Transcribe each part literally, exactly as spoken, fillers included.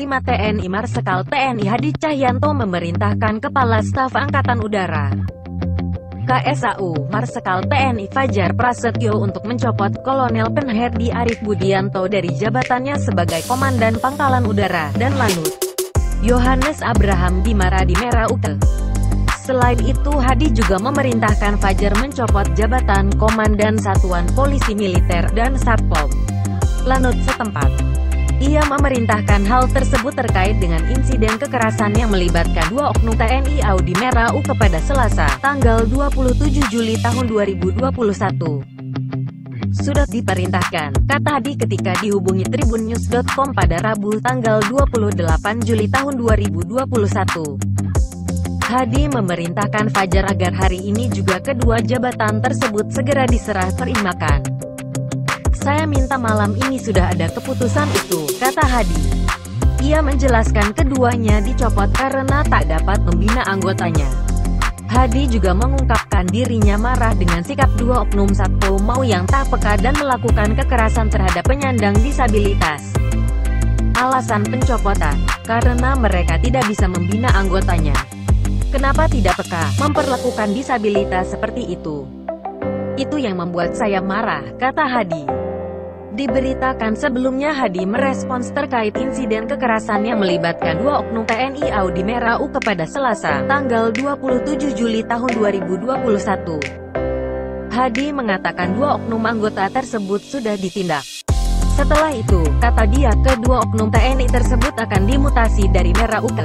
Panglima T N I Marsikal T N I Hadi Cahyanto memerintahkan Kepala Staf Angkatan Udara K S A U Marsikal T N I Fajar Prasetyo untuk mencopot Kolonel Penherdi Arif Budianto dari jabatannya sebagai Komandan Pangkalan Udara dan Lanut Yohanes Abraham di Maradi Merauke. Selain itu, Hadi juga memerintahkan Fajar mencopot jabatan Komandan Satuan Polisi Militer dan Satpol Lanut setempat. Ia memerintahkan hal tersebut terkait dengan insiden kekerasan yang melibatkan dua oknum T N I A U di Merauke pada Selasa, tanggal dua puluh tujuh Juli tahun dua ribu dua puluh satu. Sudah diperintahkan, kata Hadi ketika dihubungi tribunnews dot com pada Rabu tanggal dua puluh delapan Juli tahun dua ribu dua puluh satu. Hadi memerintahkan Fajar agar hari ini juga kedua jabatan tersebut segera diserah terimakan. Saya minta malam ini sudah ada keputusan itu, kata Hadi. Ia menjelaskan keduanya dicopot karena tak dapat membina anggotanya. Hadi juga mengungkapkan dirinya marah dengan sikap dua oknum Satpol Mau yang tak peka dan melakukan kekerasan terhadap penyandang disabilitas. Alasan pencopotan, karena mereka tidak bisa membina anggotanya. Kenapa tidak peka, memperlakukan disabilitas seperti itu? Itu yang membuat saya marah, kata Hadi. Diberitakan sebelumnya Hadi merespons terkait insiden kekerasan yang melibatkan dua oknum T N I A U di Merauke pada Selasa, tanggal dua puluh tujuh Juli tahun dua ribu dua puluh satu. Hadi mengatakan dua oknum anggota tersebut sudah ditindak. Setelah itu, kata dia, kedua oknum T N I tersebut akan dimutasi dari Merauke.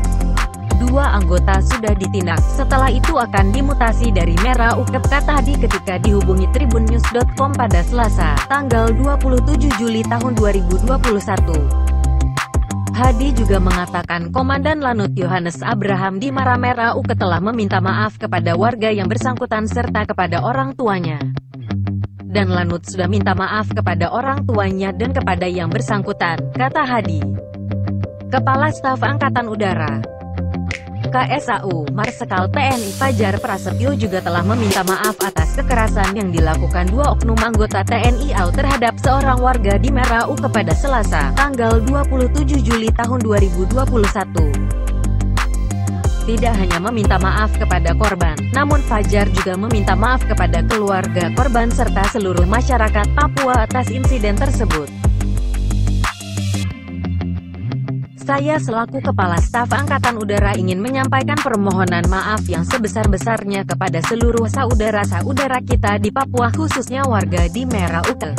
Dua anggota sudah ditindak, setelah itu akan dimutasi dari Merauke, kata Hadi ketika dihubungi tribunnews dot com pada Selasa, tanggal dua puluh tujuh Juli tahun dua ribu dua puluh satu. Hadi juga mengatakan Komandan Lanut Yohanes Abraham di Mara Merauke telah meminta maaf kepada warga yang bersangkutan serta kepada orang tuanya. Dan Lanut sudah minta maaf kepada orang tuanya dan kepada yang bersangkutan, kata Hadi. Kepala Staf Angkatan Udara K S A U Marsikal T N I Fajar Prasetyo juga telah meminta maaf atas kekerasan yang dilakukan dua oknum anggota T N I A U terhadap seorang warga di Merauke pada Selasa, tanggal dua puluh tujuh Juli tahun dua ribu dua puluh satu. Tidak hanya meminta maaf kepada korban, namun Fajar juga meminta maaf kepada keluarga korban serta seluruh masyarakat Papua atas insiden tersebut. Saya selaku Kepala Staf Angkatan Udara ingin menyampaikan permohonan maaf yang sebesar-besarnya kepada seluruh saudara-saudara kita di Papua, khususnya warga di Merauke.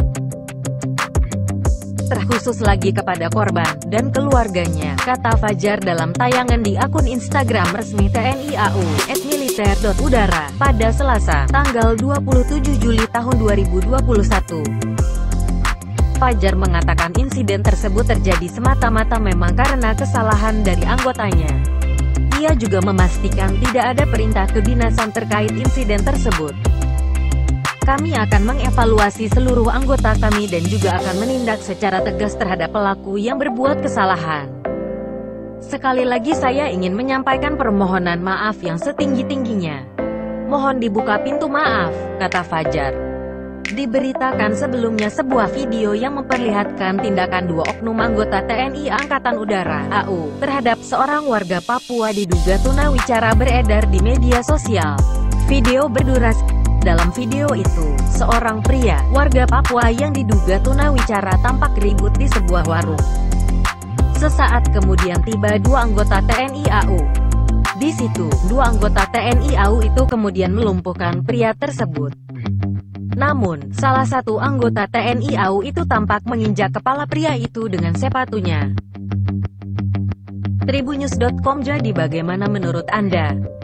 Terkhusus lagi kepada korban dan keluarganya, kata Fajar dalam tayangan di akun Instagram resmi T N I A U et militer dot udara pada Selasa, tanggal dua puluh tujuh Juli tahun dua ribu dua puluh satu. Fajar mengatakan insiden tersebut terjadi semata-mata memang karena kesalahan dari anggotanya. Ia juga memastikan tidak ada perintah kedinasan terkait insiden tersebut. Kami akan mengevaluasi seluruh anggota kami dan juga akan menindak secara tegas terhadap pelaku yang berbuat kesalahan. Sekali lagi saya ingin menyampaikan permohonan maaf yang setinggi-tingginya. Mohon dibuka pintu maaf, kata Fajar. Diberitakan sebelumnya sebuah video yang memperlihatkan tindakan dua oknum anggota T N I Angkatan Udara A U terhadap seorang warga Papua diduga tunawicara beredar di media sosial. Video berdurasi. Dalam video itu, seorang pria, warga Papua yang diduga tunawicara tampak ribut di sebuah warung. Sesaat kemudian tiba dua anggota T N I A U. Di situ, dua anggota T N I A U itu kemudian melumpuhkan pria tersebut. Namun, salah satu anggota T N I A U itu tampak menginjak kepala pria itu dengan sepatunya. tribunnews dot com. Jadi bagaimana menurut Anda?